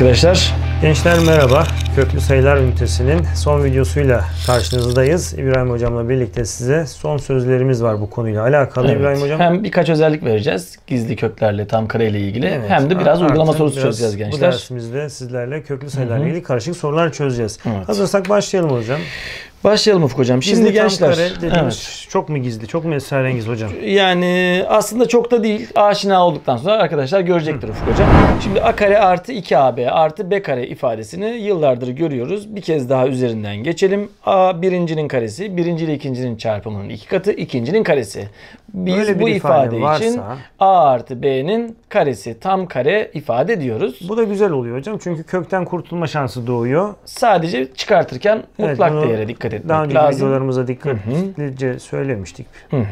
arkadaşlar. Gençler merhaba. Köklü sayılar ünitesinin son videosuyla karşınızdayız. İbrahim hocamla birlikte size son sözlerimiz var bu konuyla alakalı. Evet. İbrahim hocam. Hem birkaç özellik vereceğiz gizli köklerle, tam kare ile ilgili. Evet. Hem de biraz uygulama sorusu çözeceğiz gençler. Bu dersimizde sizlerle köklü sayılarla ilgili karışık sorular çözeceğiz. Evet. Hazırsak başlayalım hocam. Başlayalım Ufuk hocam. Şimdi gizli gençler. Tam kare dediğimiz çok mu gizli, çok mu esrarengiz hocam? Yani aslında çok da değil. Aşina olduktan sonra arkadaşlar görecektir Ufuk hocam. Şimdi a kare artı 2ab artı b kare ifadesini yıllardır görüyoruz. Bir kez daha üzerinden geçelim. A birincinin karesi, birinci ile ikincinin çarpımının 2 katı, ikincinin karesi. Biz bu ifade için a artı b'nin karesi tam kare ifade diyoruz. Bu da güzel oluyor hocam çünkü kökten kurtulma şansı doğuyor. Sadece çıkartırken mutlak değere dikkat etmek daha önce lazım. Videolarımıza dikkatlice söylemiştik.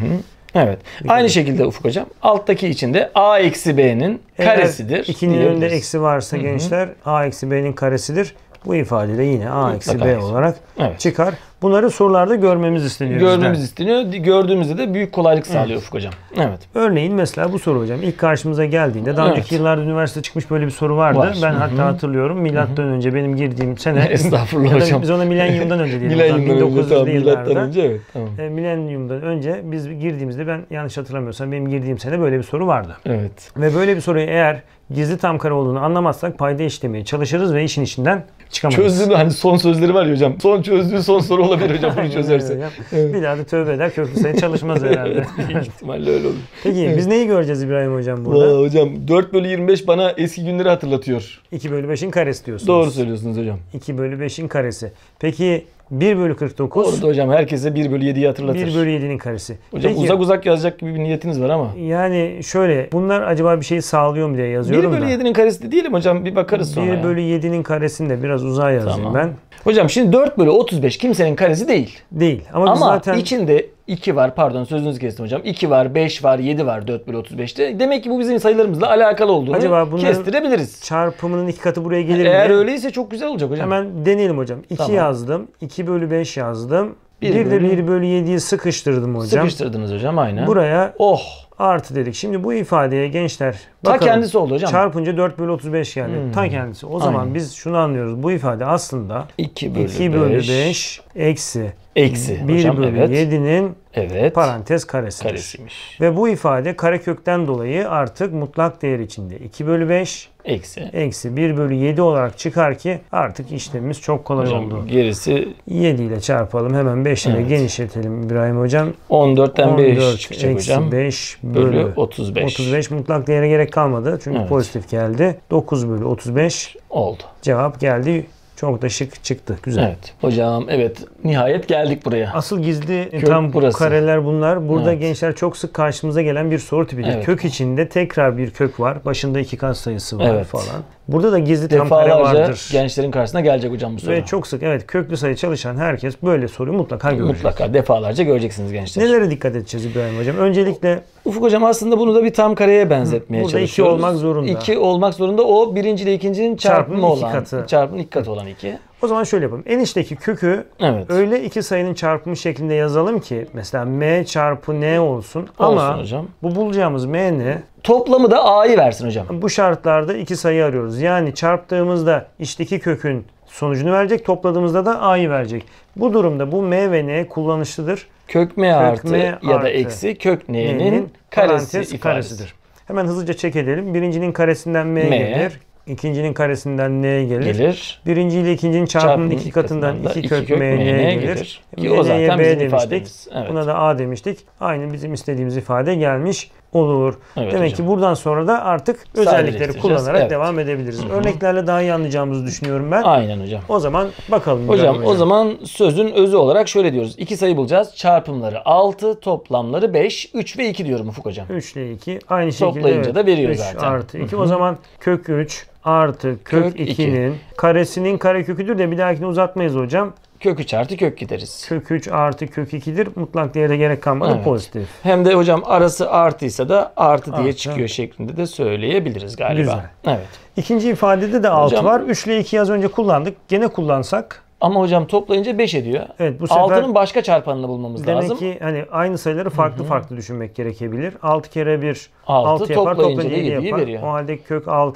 Evet. Aynı şekilde Ufuk hocam alttaki içinde a eksi b'nin karesidir. İkinin önünde eksi varsa gençler a eksi b'nin karesidir. Bu ifade de yine a eksi b olarak çıkar. Bunları sorularda görmemiz isteniyor. Görmemiz isteniyor. Gördüğümüzde de büyük kolaylık sağlıyor Ufuk hocam. Evet. Örneğin mesela bu soru hocam ilk karşımıza geldiğinde daha önceki yıllarda üniversite çıkmış böyle bir soru vardı. Ben hatta hatırlıyorum. Milattan önce benim girdiğim sene. Estağfurullah hocam. Biz ona milenyumdan önce diyelim. Milenyumdan 1900'lü yıllarda. Önce evet. Tamam. Milenyumdan önce biz girdiğimizde ben yanlış hatırlamıyorsam benim girdiğim sene böyle bir soru vardı. Evet. Ve böyle bir soruyu eğer gizli tam kare olduğunu anlamazsak payda işlemeye çalışırız ve işin içinden çıkamayız. Çözdüğü hani son sözleri var ya hocam. Son çözdüğü son soru olabilir hocam bunu çözerse. Evet. Bir daha da tövbe eder köklü sayı çalışmaz herhalde. Büyük ihtimalle öyle olur. Peki biz neyi göreceğiz İbrahim hocam burada? Hocam 4 bölü 25 bana eski günleri hatırlatıyor. 2 bölü 5'in karesi diyorsunuz. Doğru söylüyorsunuz hocam. 2 bölü 5'in karesi. Peki 1 bölü 49. Orada hocam herkese 1 bölü 7'yi hatırlatır. 1 bölü 7'nin karesi. Hocam peki, uzak yazacak gibi bir niyetiniz var ama. Yani şöyle bunlar acaba bir şey sağlıyor mu diye yazıyorum 1 bölü 7'nin karesi de değilim hocam bir bakarız sonra. 1 bölü 7'nin karesini de biraz uzağa yazayım ben. Hocam şimdi 4 bölü 35 kimsenin karesi değil. Değil. Ama zaten içinde 2 var pardon sözünüzü kestim hocam. 2 var, 5 var, 7 var 4 bölü 35'te. Demek ki bu bizim sayılarımızla alakalı olduğunu kestirebiliriz. Çarpımının 2 katı buraya gelir mi? Eğer öyleyse çok güzel olacak hocam. Hemen deneyelim hocam. 2 yazdım. 2 bölü 5 yazdım. Bir de 1 bölü 7'yi sıkıştırdım hocam. Sıkıştırdınız hocam aynen. Buraya artı dedik. Şimdi bu ifadeye gençler bakalım. Ta kendisi oldu hocam. Çarpınca 4 bölü 35 geldi. Ta kendisi. O zaman biz şunu anlıyoruz. Bu ifade aslında 2 bölü 5 eksi 1 hocam, bölü 7'nin parantez karesidir. Karesiymiş. Ve bu ifade karekökten dolayı artık mutlak değer içinde 2 bölü 5 eksi 1 bölü 7 olarak çıkar ki artık işlemimiz çok kolay oldu. Gerisi 7 ile çarpalım. Hemen 5 ile genişletelim İbrahim hocam. 14'ten 5 çıkacak eksi hocam. 5 bölü 35. 35 mutlak değere gerek kalmadı. Çünkü pozitif geldi. 9 bölü 35 oldu. Cevap geldi. Çok da şık çıktı. Güzel. Evet. Hocam nihayet geldik buraya. Asıl gizli tam burası. Kareler bunlar. Burada gençler çok sık karşımıza gelen bir soru tipidir. Kök içinde tekrar bir kök var. Başında 2 katsayısı var falan. Burada da gizli tam kare vardır. Gençlerin karşısına gelecek hocam bu soru. Ve çok sık köklü sayı çalışan herkes böyle soruyu mutlaka görecek. Mutlaka defalarca göreceksiniz gençler. Nelere dikkat edeceğiz İbrahim hocam? Öncelikle Ufuk hocam aslında bunu da bir tam kareye benzetmeye çalışıyoruz. Burada 2 olmak zorunda. 2 olmak zorunda. O birinci ile ikincinin çarpımı olan. Çarpımın 2 katı olan 2. O zaman şöyle yapalım. En içteki kökü öyle iki sayının çarpımı şeklinde yazalım ki mesela m çarpı n olsun. Ama hocam. Bu bulacağımız m ne? Toplamı da a'yı versin hocam. Bu şartlarda iki sayı arıyoruz. Yani çarptığımızda içteki kökün sonucunu verecek, topladığımızda da a'yı verecek. Bu durumda bu m ve n kullanışlıdır. Kök m artı ya da eksi kök n'nin karesidir. Hemen hızlıca check edelim. Birincinin karesinden m gelir. İkincinin karesinden n gelir. Birinci ile ikincinin çarpımının 2 katından 2 kök m n gelir. O zaten b bizim demiştik. ifademiz. Buna da a demiştik. Aynı bizim istediğimiz ifade gelmiş olur. Demek ki buradan sonra da artık özellikleri kullanarak devam edebiliriz. Örneklerle daha iyi anlayacağımızı düşünüyorum ben. Aynen hocam. O zaman bakalım. Hocam o zaman sözün özü olarak şöyle diyoruz. 2 sayı bulacağız. Çarpımları 6, toplamları 5, 3 ve 2 diyorum Ufuk hocam. 3 ile 2 aynı şekilde. Toplayınca da veriyor 3 zaten. artı 2. O zaman kök 3 artı kök 2'nin karesinin kareköküdür de bir dahakine uzatmayız hocam. Kök 3 artı kök gideriz. Kök 3 artı kök 2'dir. Mutlak değere gerek kalmadı. Pozitif. Hem de hocam arası artıysa da artı diye çıkıyor şeklinde de söyleyebiliriz galiba. Güzel. Evet. İkinci ifadede de 6 var. 3 ile 2'yi az önce kullandık. Gene kullansak. Ama hocam toplayınca 5 ediyor. Evet, bu sefer 6'nın başka çarpanını bulmamız lazım. Demek ki hani aynı sayıları farklı düşünmek gerekebilir. 6 kere 1 6 yapar. Toplayınca 7 yapar. veriyor. O halde kök 6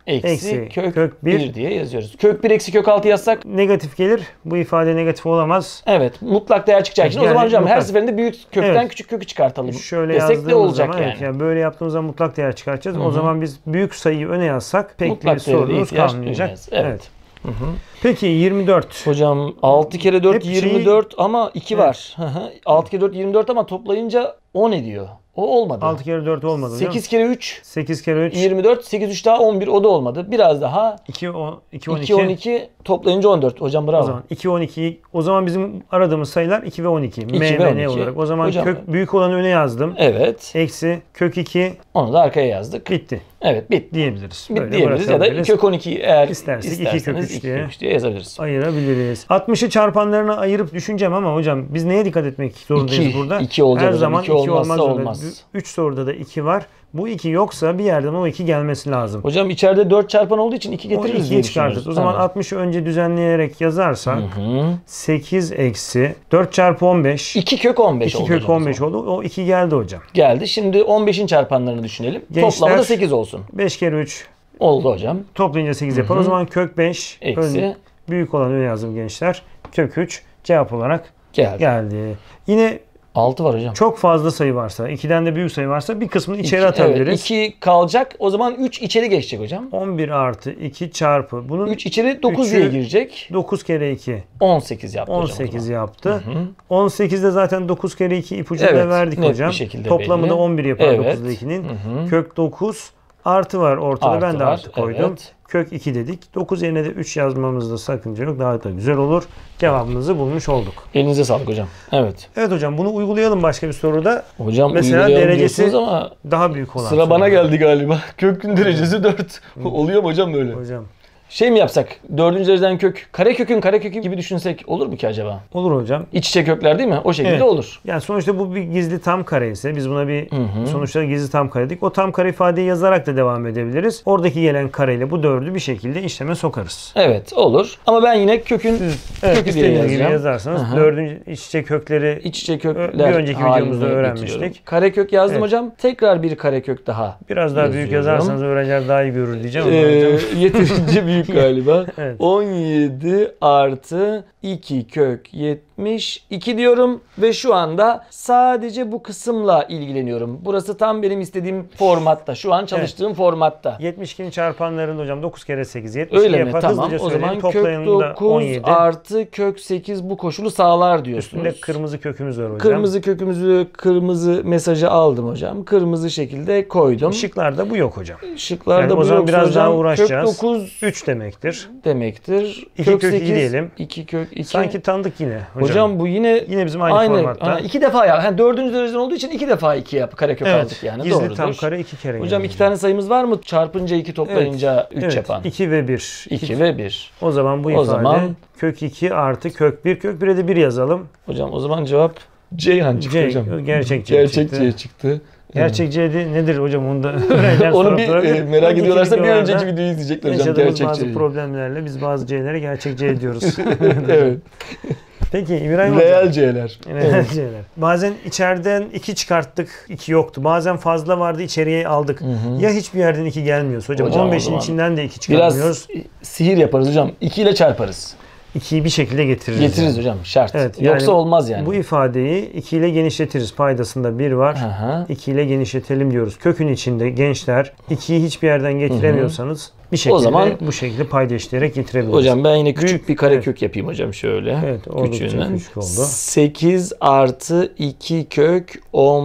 eksi kök 1 diye yazıyoruz. Kök 1 eksi kök 6 yazsak negatif gelir. Bu ifade negatif olamaz. Evet. Mutlak değer çıkacak için. Yani o zaman hocam her seferinde büyük kökten küçük kökü çıkartalım. Şöyle desek ne olacak zaman, yani? Yani böyle yaptığımız zaman mutlak değer çıkartacağız. O zaman biz büyük sayıyı öne yazsak pek bir sorunumuz kalmayacak. Evet. Peki 24. Hocam 6 kere 4 24 ama 2 var. 6 kere 4 24 ama toplayınca 10 ediyor. O olmadı. 6 kere 4 olmadı. 8 kere 3. 8 kere 3. 24. 8 3 daha 11. O da olmadı. Biraz daha. 2 12. 2 12 toplayınca 14. Hocam bravo. O zaman 2 12. O zaman bizim aradığımız sayılar 2 ve 12. 2 M ve ve 12. N olarak. O zaman hocam, kök büyük olanı öne yazdım. Evet. Eksi kök 2. Onu da arkaya yazdık. Bitti. Evet, bitti. Diyebiliriz. Böyle diyebiliriz ya da kök 12 eğer istersek 2 kök 3 diye yazabiliriz. Ayırabiliriz. 60'ı çarpanlarına ayırıp düşüneceğim ama hocam biz neye dikkat etmek zorundayız burada? 2 olacak. Her zaman 2 olmaz. Olmaz. 3 soruda da 2 var. Bu 2 yoksa bir yerden o 2 gelmesi lazım. Hocam içeride 4 çarpan olduğu için 2 getiririz diye çıkartırız. O zaman 60'ı önce düzenleyerek yazarsak 8 eksi 4 çarpı 15. 2 kök 15 oldu. 2 kök 15 oldu. O 2 geldi hocam. Geldi. Şimdi 15'in çarpanlarını düşünelim. Gençler, toplamı da 8 olsun. 5 kere 3. Oldu hocam. Toplayınca 8 yapar. O zaman kök 5. Eksi. Büyük olan öne yazdım gençler. Kök 3 cevap olarak geldi. Yine 6 var hocam. Çok fazla sayı varsa, 2'den de büyük sayı varsa bir kısmını içeri atabiliriz. Evet, 2 kalacak. O zaman 3 içeri geçecek hocam. 11 artı 2 çarpı. Bunun 3 içeri 9 diye girecek. 9 kere 2. 18 yaptı 18 hocam. Yaptı. 18'de zaten 9 kere 2 ipucunu verdik hocam. Toplamı da 11 yapar 9'da 2'nin. Kök 9 artı var ortada. Artı ben de artı koydum. Evet. Kök 2 dedik. 9 yerine de 3 yazmamızda sakınca yok. Daha da güzel olur. Cevabımızı bulmuş olduk. Elinize sağlık hocam. Evet. Evet hocam bunu uygulayalım başka bir soruda. Hocam mesela derecesi ama daha büyük olan. Sıra bana geldi galiba. Kökün derecesi 4. Oluyor mu hocam böyle? Hocam. Şey mi yapsak? 4. dereceden kök, karekökün gibi düşünsek olur mu ki acaba? Olur hocam. İç içe kökler değil mi? O şekilde olur. Yani sonuçta bu bir gizli tam kare ise biz buna bir sonuçta gizli tam kare dedik. O tam kare ifadeyi yazarak da devam edebiliriz. Oradaki gelen kareyle bu 4'ü bir şekilde işleme sokarız. Evet olur. Ama ben yine kökün kökü diye yazacağım. Yazarsanız 4'ün iç içe kökleri bir önceki videomuzda öğrenmiştik. Karekök yazdım hocam. Tekrar bir karekök daha biraz daha büyük yazarsanız öğrenciler daha iyi görür diyeceğim. Yeterince büyük galiba. Evet. 17 artı 2 kök 72 diyorum ve şu anda sadece bu kısımla ilgileniyorum. Burası tam benim istediğim formatta. Şu an çalıştığım formatta. 72'nin çarpanlarında hocam 9 kere 8 72 öyle yapar. mi? Tamam. O zaman kök 9 artı kök 8 bu koşulu sağlar diyorsunuz. Üstünde kırmızı kökümüz var hocam. Kırmızı kökümüzü, kırmızı mesajı aldım hocam. Kırmızı şekilde koydum. Şıklarda bu yok hocam. Şıklarda yani bu o zaman yok biraz hocam. daha uğraşacağız. Kök 9 3 demektir. 2 kök 8 2 diyelim. 2 kök 2. Sanki tanıdık yine hocam. Hocam bu yine bizim aynı formatta. Ha, 2 defa ya. Yani 4. dereceden olduğu için 2 defa 2 karekök aldık yani. Gizli doğrudur. tam kare 2 kere. Hocam 2 tane sayımız var mı? Çarpınca 2 toplayınca 3 yapan. 2 ve 1. 2 ve 1. O zaman bu ifade kök 2 artı kök 1. Kök 1'e de 1 yazalım. Hocam o zaman cevap Ceyhan çıktı hocam. Gerçek C çıktı. Gerçek C nedir hocam onu da öğrenciler onu bir merak ediyorlarsa bir önceki videoyu izleyecekler hocam. Gerçek bazı problemlerle biz bazı C'lere gerçek C diyoruz. Evet. Peki İbrahim Real C'ler. Real C'ler. Bazen içeriden 2 çıkarttık, 2 yoktu. Bazen fazla vardı, içeriye aldık. Ya hiçbir yerden 2 gelmiyorsa hocam 15'in içinden de 2 çıkarmıyoruz. Biraz sihir yaparız hocam. 2 ile çarparız. 2'yi bir şekilde getiririz. Getiririz hocam şart. Evet, yoksa olmaz yani. Bu ifadeyi 2 ile genişletiriz. Paydasında 1 var. 2 ile genişletelim diyoruz. Kökün içinde gençler 2'yi hiçbir yerden getiremiyorsanız bir şekilde o zaman bu şekilde payda işleyerek getirebiliriz. Hocam ben yine küçük bir karekök yapayım hocam şöyle. Evet, küçüğünden. Küçük oldu. 8 artı 2 kök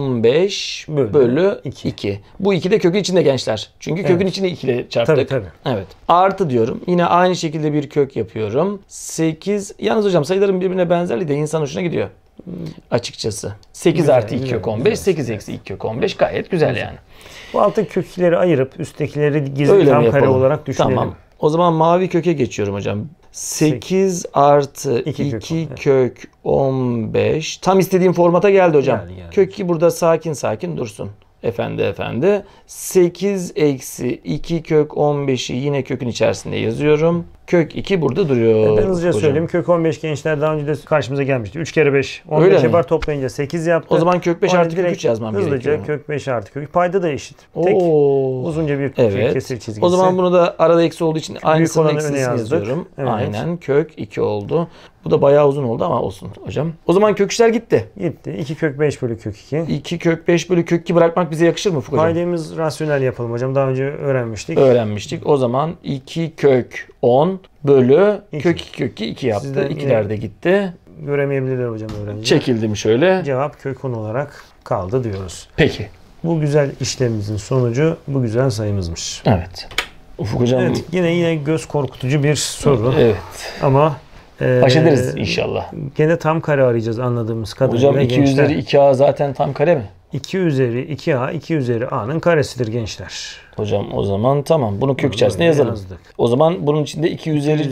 15 bölü 2. Bu 2 de kökün içinde gençler. Çünkü kökün içinde 2 ile çarptık. Tabii. Evet. Artı diyorum. Yine aynı şekilde bir kök yapıyorum. 8. Yalnız hocam sayıların birbirine benzerliği de insan hoşuna gidiyor. Açıkçası. 8 güzel, artı 2 kök 15, 8 eksi 2 kök 15 gayet güzel yani. Bu altın kökleri ayırıp üsttekileri gizli tam kare olarak düşünelim. Tamam. O zaman mavi köke geçiyorum hocam. 8 artı 2 kök 15. Tam istediğim formata geldi hocam. Yani. Kök 2 burada sakin dursun. Efendi. 8 eksi 2 kök 15'i yine kökün içerisinde yazıyorum. Kök 2 burada duruyor. Ben hızlıca söyleyeyim. Kök 15 gençler daha önce de karşımıza gelmişti. 3 kere 5. 15 yapar, toplayınca 8 yaptı. O zaman kök 5 artı kök 3 yazmam gerekiyor. Hızlıca kök 5 artı kök 3. Payda da eşit. Tek uzunca bir kesir çizgisi. O zaman bunu da arada eksi olduğu için aynısının eksisini yazıyorum. Evet. Aynen, kök 2 oldu. Bu da bayağı uzun oldu ama olsun hocam. O zaman kök 3'ler gitti. Gitti. 2 kök 5 bölü kök 2. 2 kök 5 bölü kök 2 bırakmak bize yakışır mı Ufuk hocam? Paydamız rasyonel yapalım hocam. Daha önce öğrenmiştik. O zaman 2 kök 10 bölü kök 2 kök 2 yaptı. Sizden 2'ler de gitti. Göremeyebilirler hocam öğrenci. Çekildim şöyle. Cevap kök 10 olarak kaldı diyoruz. Peki. Bu güzel işlemimizin sonucu bu güzel sayımızmış. Evet. Ufuk hocam. Evet, yine göz korkutucu bir soru. Evet. Ama baş ederiz inşallah. Gene tam kare arayacağız anladığımız kadarıyla. Hocam 2 üzeri 2a zaten tam kare mi? 2 üzeri 2a 2 üzeri a'nın karesidir gençler. Hocam o zaman tamam. Bunu kök içerisine yazalım. Yazdık. O zaman bunun içinde 2 üzeri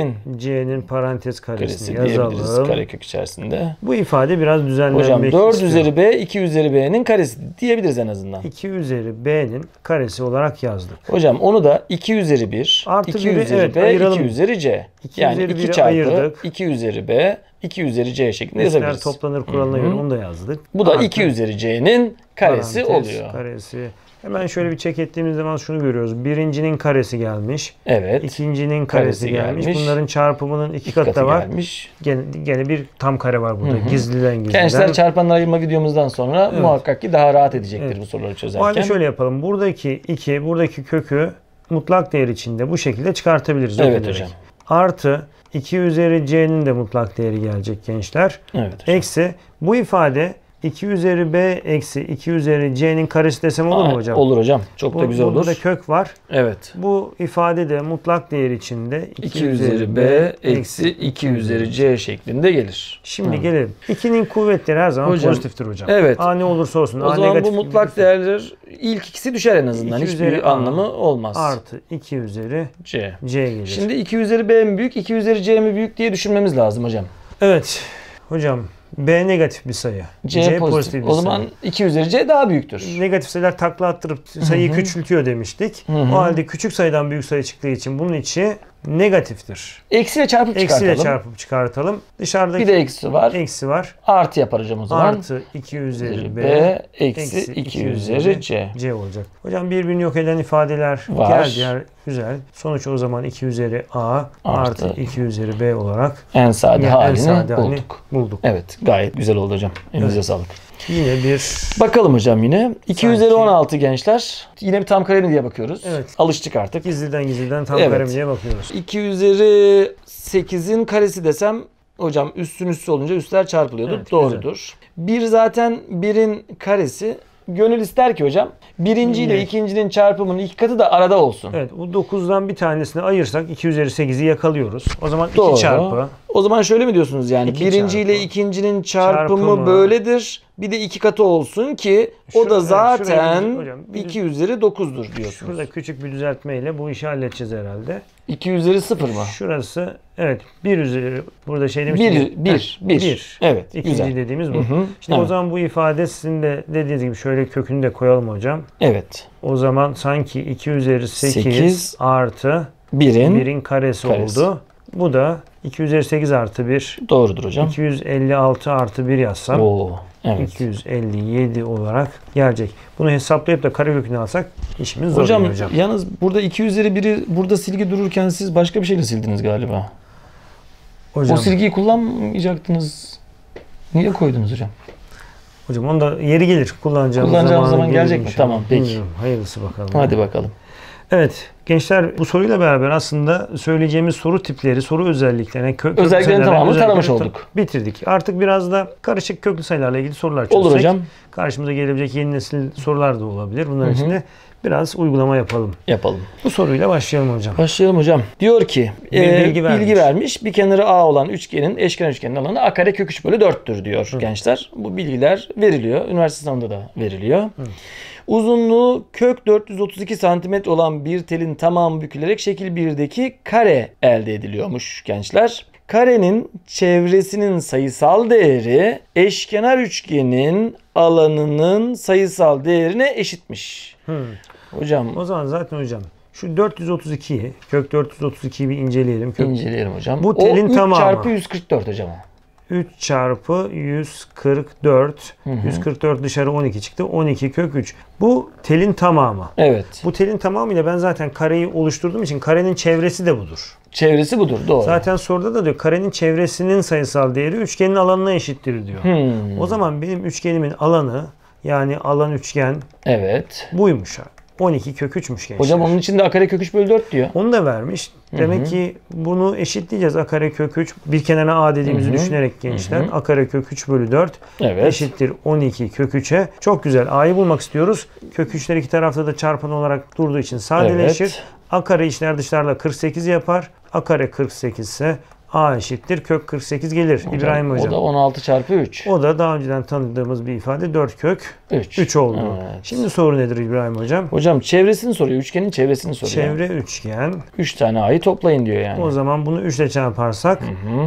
c'nin parantez karesini yazalım. Karekök içerisinde. Bu ifade biraz düzenlenmek hocam 4 istiyor. üzeri b 2 üzeri b'nin karesi diyebiliriz en azından. 2 üzeri b'nin karesi olarak yazdık. Hocam onu da 2 üzeri 1 artı 2 üzeri b ayıralım. 2 üzeri c. Yani 2 çarpı ayırdık. 2 üzeri b 2 üzeri c şeklinde yazabiliriz. Toplanır kuralına göre onu da yazdık. Bu da 2 üzeri c'nin karesi oluyor. Karesi. Hemen şöyle bir check ettiğimiz zaman şunu görüyoruz. Birincinin karesi gelmiş. Evet. İkincinin karesi gelmiş. Bunların çarpımının iki katı da var. Gelmiş. Gene bir tam kare var burada. Gizliden. Gençler çarpanlar ayırma videomuzdan sonra muhakkak ki daha rahat edecektir bu soruları çözerken. O halde şöyle yapalım. Buradaki 2, buradaki kökü mutlak değer içinde bu şekilde çıkartabiliriz. Evet hocam. Artı 2 üzeri c'nin de mutlak değeri gelecek gençler. Evet hocam. Eksi bu ifade 2 üzeri b eksi 2 üzeri c'nin karesi desem olur mu hocam? Olur hocam. Çok da güzel olur. Burada kök var. Evet. Bu ifade de mutlak değer içinde 2 üzeri b eksi 2 üzeri c şeklinde gelir. Şimdi gelelim. 2'nin kuvvetleri her zaman pozitiftir hocam. Evet. A ne olursa olsun. O zaman bu mutlak değerler ilk ikisi düşer en azından. Hiçbir anlamı olmaz. Artı 2 üzeri c gelir. Şimdi 2 üzeri b mi büyük, 2 üzeri c mi büyük diye düşünmemiz lazım hocam. Evet. Hocam B negatif bir sayı. C pozitif bir sayı. O zaman 2 üzeri C daha büyüktür. Negatif sayılar takla attırıp sayıyı küçültüyor demiştik. O halde küçük sayıdan büyük sayı çıktığı için bunun içi negatiftir. Eksiyle çarpıp çıkartalım. Eksiyle çarpıp çıkartalım. Dışarıdaki bir de eksi var. Eksi var. Artı yapar hocam o zaman. Artı 2 üzeri B eksi 2 üzeri C olacak. Hocam birbirini yok eden ifadeler var. Güzel. Sonuç o zaman 2 üzeri A artı 2 üzeri B olarak en sade halini bulduk. Evet, gayet güzel oldu hocam. Elinize sağlık. Yine bir bakalım hocam yine. 2 üzeri 16 gençler. Yine bir tam kare mi diye bakıyoruz. Evet. Alıştık artık. Gizliden tam kare mi diye bakıyoruz. 2 üzeri 8'in karesi desem hocam üstün üstü olunca üstler çarpılıyordu. Evet, doğrudur. 1 zaten 1'in karesi. Gönül ister ki hocam birinci ile ikincinin çarpımının iki katı da arada olsun. Evet, bu 9'dan bir tanesini ayırsak 2 üzeri 8'i yakalıyoruz. O zaman 2 çarpı. O zaman şöyle mi diyorsunuz yani birinci ile ikincinin çarpımı böyledir. Bir de 2 katı olsun ki o da zaten hocam, 2 üzeri 9'dur diyorsunuz. Şurada küçük bir düzeltmeyle bu işi halledeceğiz herhalde. 2 üzeri 0 mı? Şurası evet 1 üzeri burada şey demiştik. 1. Evet. İkinci güzel. dediğimiz bu. Şimdi o zaman bu ifade sizin de dediğiniz gibi şöyle kökünü de koyalım hocam. Evet. O zaman sanki 2 üzeri 8 artı 1'in karesi oldu. Bu da 2 üzeri 8 artı 1. Doğrudur hocam. 256 artı 1 yazsam. Evet. 257 olarak gelecek. Bunu hesaplayıp da karekökünü alsak işimiz zor hocam. Yalnız burada 2 üzeri 1'i burada silgi dururken siz başka bir şeyle sildiniz galiba. Hocam. O silgiyi kullanmayacaktınız. Niye koydunuz hocam? Hocam onda yeri gelir. Kullanacağımız zaman gelecek mi? Tamam peki. Bilmiyorum. Hayırlısı bakalım. Hadi bakalım. Evet gençler bu soruyla beraber aslında söyleyeceğimiz soru tipleri, soru özelliklerine özelliklerin tamamını taramış olduk. Bitirdik. Artık biraz da karışık köklü sayılarla ilgili sorular çözsek. Olur hocam. Karşımıza gelebilecek yeni nesil sorular da olabilir. Bunların içinde biraz uygulama yapalım. Bu soruyla başlayalım hocam. Başlayalım hocam. Diyor ki bilgi vermiş. Bir kenarı A olan üçgenin eşkenar üçgenin alanı A kare kök 3 bölü 4'tür diyor gençler. Bu bilgiler veriliyor. Üniversite sınavında da veriliyor. Uzunluğu kök 432 cm olan bir telin tamamı bükülerek şekil 1'deki kare elde ediliyormuş gençler. Karenin çevresinin sayısal değeri eşkenar üçgenin alanının sayısal değerine eşitmiş. Hocam. O zaman zaten hocam Şu 432'yi, kök 432'yi bir inceleyelim. İnceleyelim hocam. Bu telin o tamamı. 3 çarpı 144 hocam. 3 çarpı 144. 144 dışarı 12 çıktı. 12 kök 3. Bu telin tamamı. Evet. Bu telin tamamıyla ben zaten kareyi oluşturduğum için karenin çevresi de budur. Çevresi budur, doğru. Zaten soruda da diyor karenin çevresinin sayısal değeri üçgenin alanına eşittir diyor. O zaman benim üçgenimin alanı, yani alan üçgen, evet, buymuş abi. 12 kök 3'müş gençler. Hocam onun içinde a kare kök 3 bölü 4 diyor. Onu da vermiş. Demek ki bunu eşitleyeceğiz. A kare kök 3. Bir kenara a dediğimizi düşünerek gençler. A kare kök 3 bölü 4 eşittir 12 kök 3'e. Çok güzel. A'yı bulmak istiyoruz. Kök 3'ler iki tarafta da çarpan olarak durduğu için sadeleşir. Evet. A kare içler dışlarla 48 yapar. A kare 48 ise A eşittir kök 48 gelir. Hocam, İbrahim Hocam. O da 16 çarpı 3. O da daha önceden tanıdığımız bir ifade. 4 kök 3 oldu. Evet. Şimdi soru nedir İbrahim Hocam? Hocam çevresini soruyor. Üçgenin çevresini soruyor. Çevre üçgen. 3 tane A'yı toplayın diyor yani. O zaman bunu 3 ile çarparsak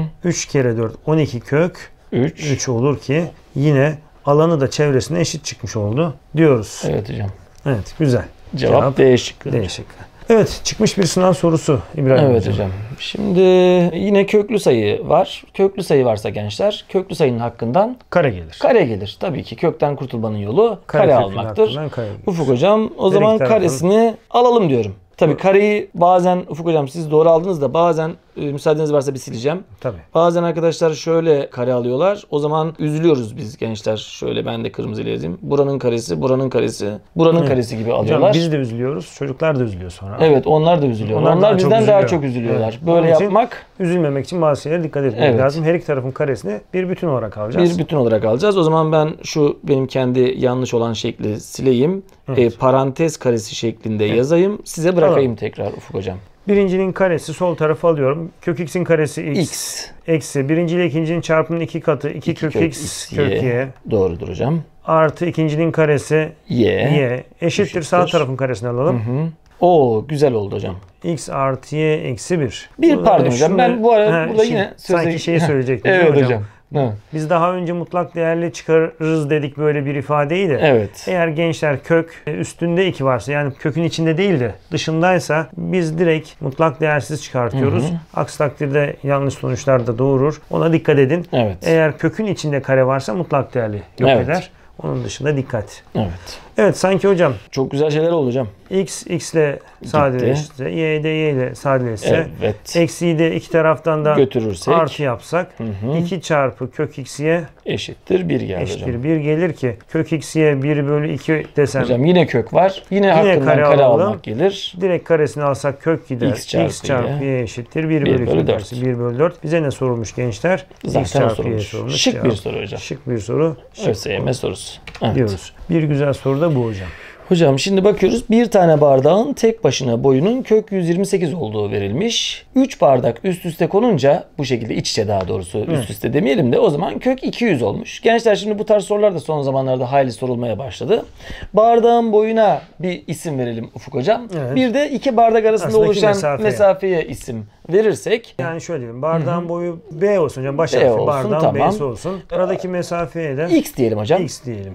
3 kere 4 12 kök 3 olur ki yine alanı da çevresine eşit çıkmış oldu diyoruz. Evet hocam. Evet, güzel. Cevap D şıkkı. D şıkkı. Evet, çıkmış bir sınav sorusu İbrahim Evet hocam. Şimdi yine köklü sayı var. Köklü sayı varsa gençler, köklü sayının hakkından kare gelir. Kare gelir. Tabii ki kökten kurtulmanın yolu kare almaktır. Ufuk hocam, o zaman karesini alalım diyorum. Tabii kareyi bazen Ufuk hocam siz doğru aldınız da bazen müsaadeniz varsa bir sileceğim. Tabii. Bazen arkadaşlar şöyle kare alıyorlar. O zaman üzülüyoruz biz gençler. Şöyle ben de kırmızıyla yazayım. Buranın karesi, buranın karesi, buranın karesi gibi alıyorlar. Hocam biz de üzülüyoruz. Çocuklar da üzülüyor sonra. Evet, onlar da üzülüyor. Onlar bizden daha çok üzülüyorlar. Evet. Böyle yapmak. Üzülmemek için bazı şeylere dikkat etmek lazım. Her iki tarafın karesini bir bütün olarak alacağız. Bir bütün olarak alacağız. O zaman ben şu benim kendi yanlış olan şekli sileyim. Evet. Parantez karesi şeklinde yazayım. Size bırakayım tekrar Ufuk hocam. Birincinin karesi sol tarafa alıyorum. Kök x'in karesi x. Eksi birinci ile ikincinin çarpımının 2 katı 2 kök x kök y. Doğrudur hocam. Artı ikincinin karesi y. Eşittir. Sağ tarafın karesini alalım. Oo, güzel oldu hocam. X artı y eksi 1. Pardon hocam, ben bu arada burada yine sanki şeyi söyleyecektim. Evet hocam. Biz daha önce mutlak değerli çıkarırız dedik böyle bir ifadeyi de. Evet. Eğer gençler kök üstünde 2 varsa, yani kökün içinde değil de dışındaysa biz direkt mutlak değersiz çıkartıyoruz. Aksi takdirde yanlış sonuçlar da doğurur. Ona dikkat edin. Evet. Eğer kökün içinde kare varsa mutlak değerli yok eder. Onun dışında dikkat. Evet. Evet, sanki hocam. Çok güzel şeyler oldu hocam. X ile sadeleşse, y de y ile sadeleşse, eksiyi de iki taraftan da götürürsek, artı yapsak, 2 çarpı kök x'ye eşittir 1 geldi eşittir hocam. 1 gelir ki kök x'ye 1 bölü 2 desem. Hocam yine kök var. Yine hakkından kare almak gelir. Direkt karesini alsak kök gider. X çarpı y eşittir 1 bölü 2 karesi 1 bölü 4. Bize ne sorulmuş gençler? Zaten X çarpı sorulmuş. Y sorulmuş. Şık bir soru hocam. Şık bir soru. ÖSYM sorusu. Evet. Diyoruz. Bir güzel soru da bu hocam. Hocam şimdi bakıyoruz. Bir tane bardağın tek başına boyunun kök 128 olduğu verilmiş. 3 bardak üst üste konunca, bu şekilde iç içe daha doğrusu, üst üste demeyelim de, o zaman kök 200 olmuş. Gençler şimdi bu tarz sorular da son zamanlarda hayli sorulmaya başladı. Bardağın boyuna bir isim verelim Ufuk hocam. Evet. Bir de iki bardak arasında oluşan mesafeye isim verirsek. Yani şöyle diyeyim. Bardağın boyu B olsun hocam. Baş harfi bardağın B'si olsun. Aradaki mesafeye de X diyelim hocam. X diyelim.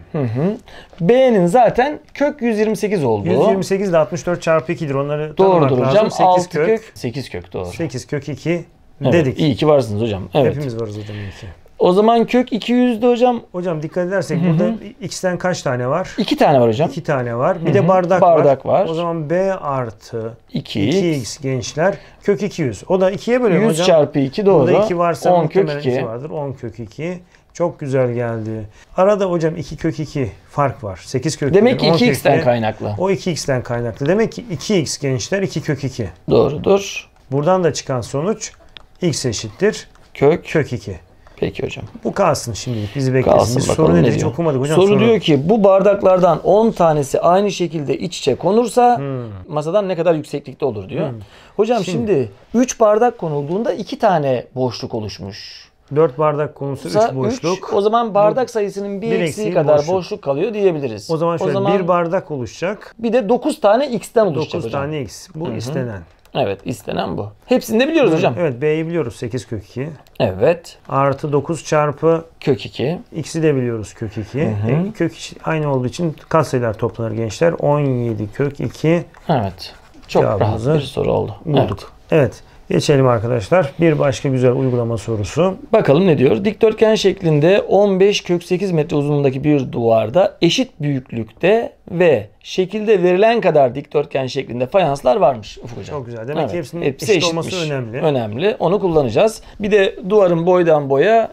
B'nin zaten kök 128 oldu. 128 de 64 çarpı 2'dir. Onları doğrudur hocam. 8 kök. 8 kök doğru. 8 kök 2 dedik. İyi ki varsınız hocam. Evet. Hepimiz varız hocam, iyi ki. O zaman kök 200'de hocam. Hocam dikkat edersek burada x'ten kaç tane var? 2 tane var hocam. 2 tane var. Bir de bardak var. O zaman b artı 2x gençler kök 200. O da 2'ye bölüyorum hocam. 100 çarpı 2 doğru. Burada 2 varsa 10 kök 2 vardır. 10 kök 2. Çok güzel geldi. Arada hocam 2 kök 2 fark var. 8 kök 2. Demek ki 2x'ten kaynaklı. O 2x'ten kaynaklı. Demek ki 2x gençler 2 kök 2. Doğrudur. Buradan da çıkan sonuç x eşittir kök 2. Peki hocam. Bu kalsın şimdilik. Bizi beklesin. Soru nedir? Hiç okumadık hocam. Soru diyor ki bu bardaklardan 10 tanesi aynı şekilde iç içe konursa masadan ne kadar yükseklikte olur diyor. Hocam şimdi 3 bardak konulduğunda 2 tane boşluk oluşmuş. 4 bardak konusu 3 boşluk. O zaman bardak sayısının bir eksiği kadar boşluk kalıyor diyebiliriz. O zaman şöyle bir bardak oluşacak. Bir de 9 tane x'ten oluşacak 9 tane x. Bu istenen. Evet, istenen bu. Hepsini de biliyoruz hocam. Evet, b'yi biliyoruz 8 kök 2. Evet. Artı 9 çarpı kök 2. X'i de biliyoruz kök 2. Kök aynı olduğu için katsayılar toplanır gençler. 17 kök 2. Evet. Çok rahat bir soru oldu. Bulduk. Evet. Geçelim arkadaşlar. Bir başka güzel uygulama sorusu. Bakalım ne diyor? Dikdörtgen şeklinde 15 kök 8 metre uzunluğundaki bir duvarda eşit büyüklükte ve şekilde verilen kadar dikdörtgen şeklinde fayanslar varmış Ufuk Hocam. Çok güzel. Demek ki hepsinin eşit olması önemli. Önemli. Onu kullanacağız. Bir de duvarın boydan boya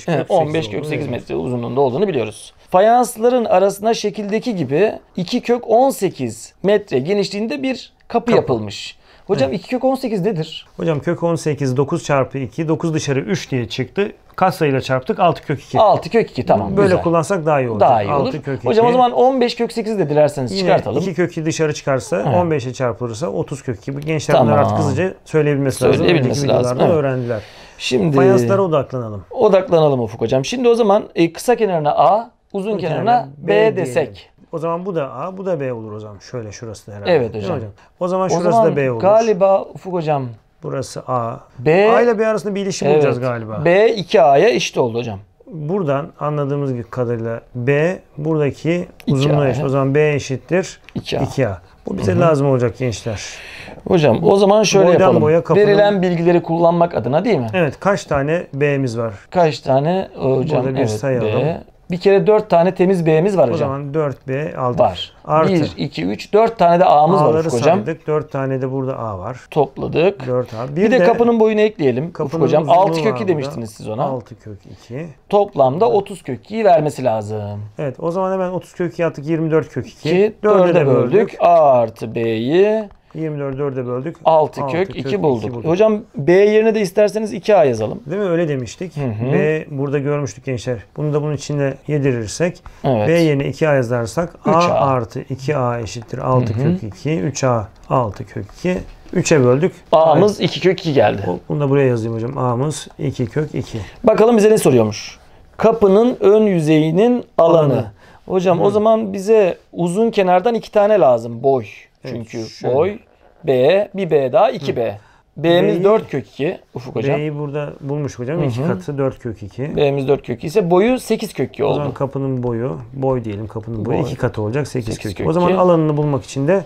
15 kök 8 metre uzunluğunda olduğunu biliyoruz. Fayansların arasına şekildeki gibi 2 kök 18 metre genişliğinde bir kapı yapılmış. Hocam 2 kök 18 nedir? Hocam kök 18 9 çarpı 2 9 dışarı 3 diye çıktı. Katsayıyla çarptık 6 kök 2. 6 kök 2 tamam. Böyle güzel. kullansak daha iyi olacak. Daha iyi olur. 6 kök 2. Hocam o zaman 15 kök 8 de dilerseniz çıkartalım. 2 kök 2 dışarı çıkarsa 15'e çarpılırsa 30 kök 2. Bu gençler bunları artık hızlıca söyleyebilmesi lazım. Önceki videolarda öğrendiler. Şimdi fayanslara odaklanalım. Odaklanalım Ufuk Hocam. Şimdi o zaman kısa kenarına A, uzun kenarına B desek. O zaman bu da A, bu da B olur o zaman. Şöyle şurası da herhalde. Evet hocam. O zaman şurası da B olur. Galiba Ufuk Hocam. Burası A. B, A ile B arasında bir ilişki bulacağız galiba. B 2A'ya eşit oldu hocam. Buradan anladığımız kadarıyla B buradaki uzunluğa eşit. O zaman B eşittir 2A. Bu bize lazım olacak gençler. Hocam o zaman şöyle boydan yapalım. Verilen bilgileri kullanmak adına değil mi? Evet. Kaç tane B'miz var? Kaç tane hocam? Burada bir sayalım. B. Bir kere 4 tane temiz B'miz var hocam. O zaman 4B aldık. Var. Artı. 1, 2, 3, 4 tane de A'mız var Ufuk Hocam. Saydık. 4 tane de burada A var. Topladık. 4A. Bir de kapının boyunu ekleyelim Ufuk Hocam. 6 kök 2 demiştiniz siz ona. 6 kök 2. Toplamda 30 kök 2'yi vermesi lazım. Evet o zaman hemen 30 kök 2 attık. 24 kök 2. 4'e böldük. A artı B'yi 24 4'e böldük. 6 kök 2 bulduk. Hocam B yerine de isterseniz 2A yazalım. Değil mi? Öyle demiştik. B burada görmüştük gençler. Bunu da bunun içine yedirirsek B yerine 2A yazarsak A artı 2A eşittir 6 kök 2. 3A 6 kök 2. 3'e böldük. A'mız 2 kök 2 geldi. Bunu da buraya yazayım hocam. A'mız 2 kök 2. Bakalım bize ne soruyormuş? Kapının ön yüzeyinin alanı. Hocam o zaman bize uzun kenardan 2 tane lazım. Boy. Çünkü boy B, bir B daha 2B. B'miz 4 kök 2 Ufuk Hocam. B'yi burada bulmuş hocam. 2 katı 4 kök 2. B'miz 4 kök 2 ise boyu 8 kök 2 oldu. O zaman kapının boyu, boy diyelim kapının boyu 2 katı olacak 8 kök 2. O zaman alanını bulmak için de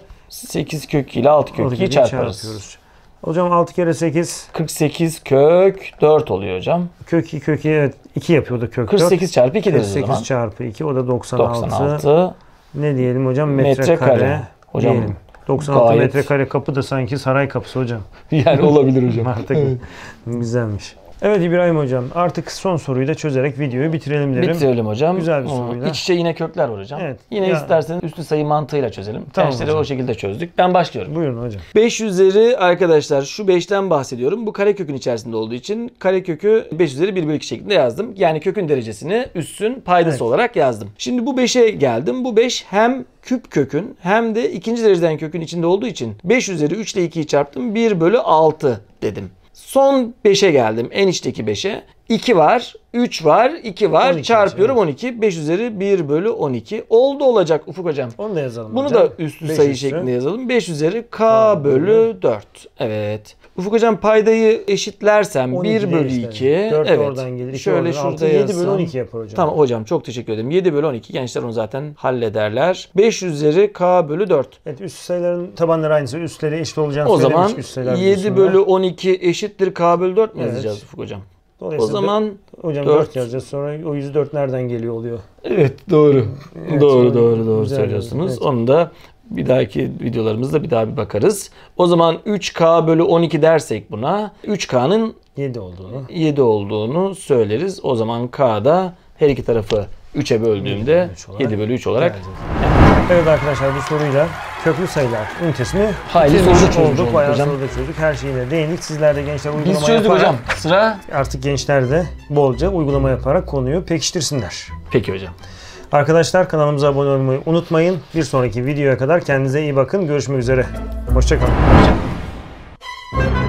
8 kök 2 ile 6 kök 2'yi çarparız. Hocam 6 kere 8 48 kök 4 oluyor hocam. Kök 2 kök 2 evet 2 yapıyordu kök 4. 48 çarpı 2 deriz o zaman. 48 çarpı 2 o da 96. 96. Ne diyelim hocam? Metrekare. Hocam diyelim. 96 metrekare kapı da sanki saray kapısı hocam. Yani olabilir hocam. Artık güzelmiş. Evet İbrahim hocam artık son soruyu da çözerek videoyu bitirelim derim. Bitirelim hocam. Güzel bir soruyla. İç içe yine kökler var hocam. Evet. Yine isterseniz üslü sayı mantığıyla çözelim. Tamam Gençleri o şekilde çözdük. Ben başlıyorum. Buyurun hocam. 5 üzeri arkadaşlar şu 5'ten bahsediyorum. Bu karekökün içerisinde olduğu için karekökü 5 üzeri 1 bölü 2 şeklinde yazdım. Yani kökün derecesini üssün paydası olarak yazdım. Şimdi bu 5'e geldim. Bu 5 hem küp kökün hem de ikinci dereceden kökün içinde olduğu için 5 üzeri 3 ile 2'yi çarptım. 1 bölü 6 dedim. Son 5'e geldim. En içteki 5'e. 2 var, 3 var, 2 var. 12 çarpıyorum 12. 5 üzeri 1 bölü 12. Oldu olacak Ufuk Hocam. Onu da yazalım Bunu hocam. da üstlü sayı şeklinde yazalım. 5 üzeri k bölü 4. Evet. Ufuk Hocam paydayı eşitlersem 1 bölü 2. 4 evet. oradan gelir. 2 şöyle oradan şurada 7 yazsam. bölü 12 yapar hocam. Tamam hocam çok teşekkür ederim. 7 bölü 12. Gençler onu zaten hallederler. 5 üzeri k bölü 4. Evet üst sayıların tabanları aynısı. Üstleri eşit olacağını o zaman üst sayılar 7 bölü 12 eşittir k bölü 4 mi yazacağız Ufuk Hocam? O zaman hocam 4 yazacağız. Sonra o 104 nereden geliyor oluyor? Evet doğru. Evet, doğru söylüyorsunuz. Evet. Onu da bir dahaki videolarımızda bir daha bir bakarız. O zaman 3k bölü 12 dersek buna 3k'nın 7 olduğunu söyleriz. O zaman k'da her iki tarafı 3'e böldüğümde 7 bölü 3 olarak. Evet arkadaşlar bu soruyla köklü sayılar ünitesini hayli soruda çözdük. Bayağı soruda çözdük. Her şeyine değindik. Sizler de gençler uygulama yaparak. Biz çözdük hocam. Sıra. Artık gençler de bolca uygulama yaparak konuyu pekiştirsinler. Peki hocam. Arkadaşlar kanalımıza abone olmayı unutmayın. Bir sonraki videoya kadar kendinize iyi bakın. Görüşmek üzere. Hoşça kalın.